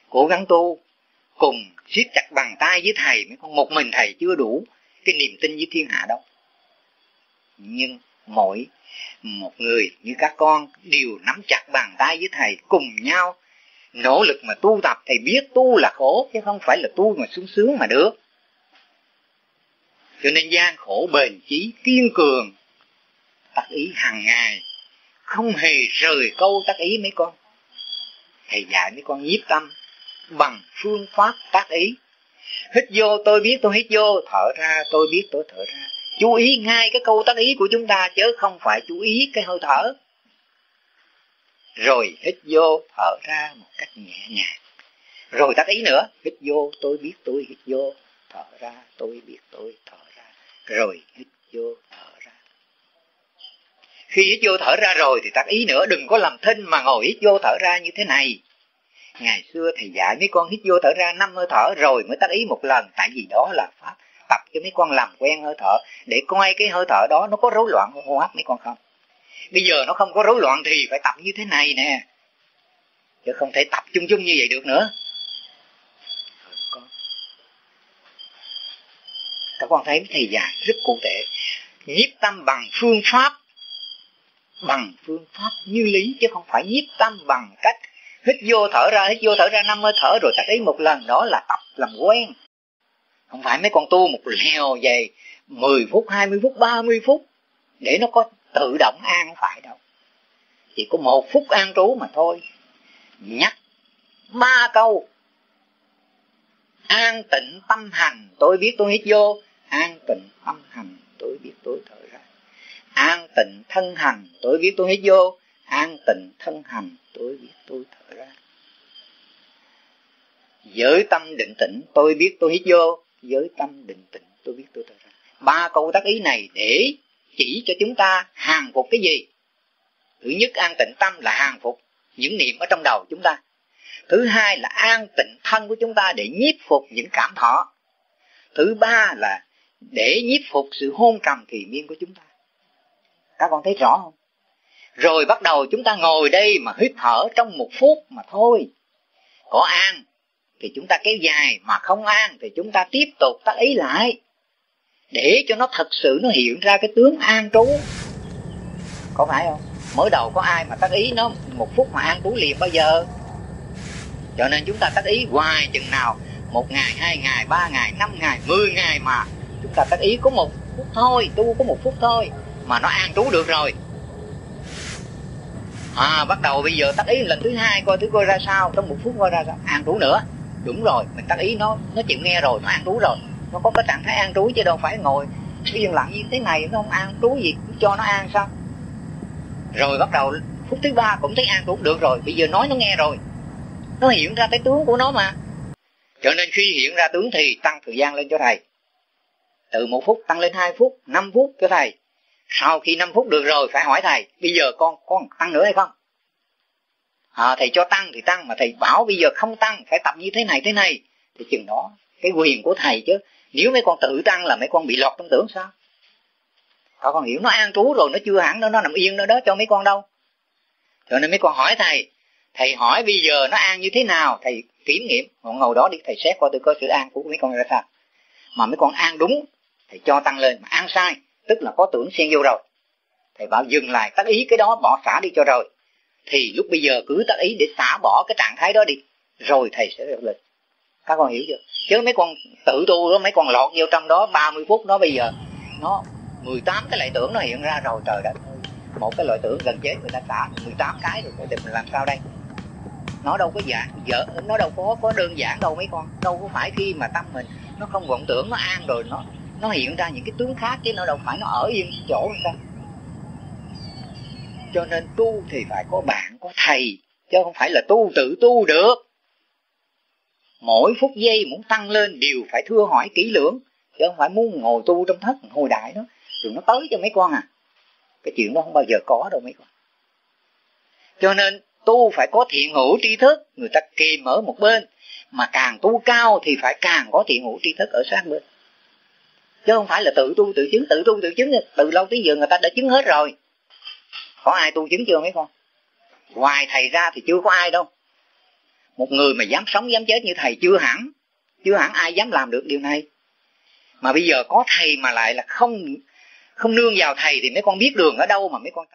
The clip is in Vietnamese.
cố gắng tu, cùng siết chặt bàn tay với thầy. Mấy con một mình thầy chưa đủ cái niềm tin với thiên hạ đâu. Nhưng mỗi một người như các con đều nắm chặt bàn tay với thầy, cùng nhau nỗ lực mà tu tập. Thầy biết tu là khổ chứ không phải là tu mà sung sướng mà được. Cho nên gian khổ bền chí, kiên cường, tác ý hàng ngày, không hề rời câu tác ý mấy con. Thầy dạy mấy con nhiếp tâm bằng phương pháp tác ý. Hít vô tôi biết tôi hít vô, thở ra tôi biết tôi thở ra. Chú ý ngay cái câu tác ý của chúng ta chứ không phải chú ý cái hơi thở. Rồi hít vô thở ra một cách nhẹ nhàng. Rồi tác ý nữa, hít vô tôi biết tôi hít vô, thở ra tôi biết tôi thở ra. Rồi hít vô thở ra. Khi hít vô thở ra rồi thì tác ý nữa, đừng có làm thinh mà ngồi hít vô thở ra như thế này. Ngày xưa thầy dạy mấy con hít vô thở ra 5 hơi thở rồi mới tác ý một lần. Tại vì đó là pháp tập cho mấy con làm quen hơi thở, để coi cái hơi thở đó nó có rối loạn hô hấp mấy con không. Bây giờ nó không có rối loạn thì phải tập như thế này nè, chứ không thể tập chung chung như vậy được nữa. Các con thấy thầy dạy rất cụ thể. Nhiếp tâm bằng phương pháp như lý, chứ không phải nhiếp tâm bằng cách hít vô thở ra 5 hơi thở rồi tác ý một lần. Đó là tập làm quen. Không phải mấy con tu một lèo về 10 phút, 20 phút, 30 phút để nó có tự động an, không phải đâu. Chỉ có 1 phút an trú mà thôi. Nhắc 3 câu: an tịnh tâm hành tôi biết tôi hít vô, an tịnh tâm hành tôi biết tôi thở ra. An tịnh thân hành tôi biết tôi hít vô, an tịnh thân hành tôi biết tôi thở ra. Giới tâm định tĩnh tôi biết tôi hít vô, giới tâm định tĩnh tôi biết tôi thở ra. 3 câu tác ý này để chỉ cho chúng ta hàng phục cái gì? Thứ nhất, an tịnh tâm là hàng phục những niệm ở trong đầu chúng ta. Thứ hai là an tịnh thân của chúng ta để nhiếp phục những cảm thọ. Thứ ba là để nhiếp phục sự hôn trầm thùy miên của chúng ta. Các con thấy rõ không? Rồi bắt đầu chúng ta ngồi đây mà hít thở trong 1 phút mà thôi. Có an thì chúng ta kéo dài, mà không an thì chúng ta tiếp tục tác ý lại, để cho nó thật sự nó hiện ra cái tướng an trú. Có phải không? Mới đầu có ai mà tác ý nó 1 phút mà an trú liền bao giờ? Cho nên chúng ta tác ý hoài chừng nào 1 ngày, 2 ngày, 3 ngày, 5 ngày, 10 ngày mà chúng ta tác ý có 1 phút thôi, tu có 1 phút thôi mà nó an trú được rồi. Bắt đầu bây giờ tác ý lần thứ 2 coi ra sao, trong 1 phút coi ra sao, an trú nữa. Đúng rồi, mình tác ý nó chịu nghe rồi, nó an trú rồi. Nó có cái trạng thái an trú chứ đâu phải ngồi yên lặng như thế này nó không an trú gì, cho nó an sao? Rồi bắt đầu phút thứ 3 cũng thấy an trú được rồi, bây giờ nói nó nghe rồi, nó hiện ra cái tướng của nó mà. Cho nên khi hiện ra tướng thì tăng thời gian lên cho thầy, từ 1 phút tăng lên 2 phút, 5 phút cho thầy. Sau khi 5 phút được rồi phải hỏi thầy, bây giờ con tăng nữa hay không? Thầy cho tăng thì tăng, mà thầy bảo bây giờ không tăng, phải tập như thế này thì chừng đó cái quyền của thầy chứ. Nếu mấy con tự tăng là mấy con bị lọt trong tưởng sao? Các con hiểu nó an trú rồi, nó chưa hẳn nó nằm yên nữa đó cho mấy con đâu. Cho nên mấy con hỏi thầy hỏi bây giờ nó an như thế nào, thầy kiểm nghiệm. Ngồi đó đi, thầy xét coi tôi có sự an của mấy con ra sao. Mà mấy con an đúng thầy cho tăng lên, mà an sai tức là có tưởng xen vô rồi, thầy bảo dừng lại, tác ý cái đó bỏ xả đi cho rồi. Thì lúc bây giờ cứ tác ý để xả bỏ cái trạng thái đó đi, rồi thầy sẽ được lên. Các con hiểu chưa? Chứ mấy con tự tu đó, mấy con lọt vô trong đó 30 phút đó, bây giờ nó 18 cái loại tưởng nó hiện ra rồi. Trời đất ơi, một cái loại tưởng gần chết người ta xả 18 cái rồi, mình làm sao đây? Nó đâu có nó đâu có đơn giản đâu mấy con. Đâu có phải khi mà tâm mình nó không vọng tưởng, nó an rồi nó hiện ra những cái tướng khác, chứ nó đâu phải nó ở yên chỗ người ta. Cho nên tu thì phải có bạn, có thầy, chứ không phải là tu tự tu được. Mỗi phút giây muốn tăng lên đều phải thưa hỏi kỹ lưỡng, chứ không phải muốn ngồi tu trong thất hồi đại đó rồi nó tới cho mấy con à. Cái chuyện đó không bao giờ có đâu mấy con. Cho nên tu phải có thiện hữu tri thức, người ta kìm ở một bên. Mà càng tu cao thì phải càng có thiện hữu tri thức ở sát bên. Chứ không phải là tự tu tự chứng, từ lâu tới giờ người ta đã chứng hết rồi. Có ai tu chứng chưa mấy con? Ngoài thầy ra thì chưa có ai đâu. Một người mà dám sống dám chết như thầy chưa hẳn ai dám làm được điều này. Mà bây giờ có thầy mà lại là không nương vào thầy thì mấy con biết đường ở đâu mà mấy con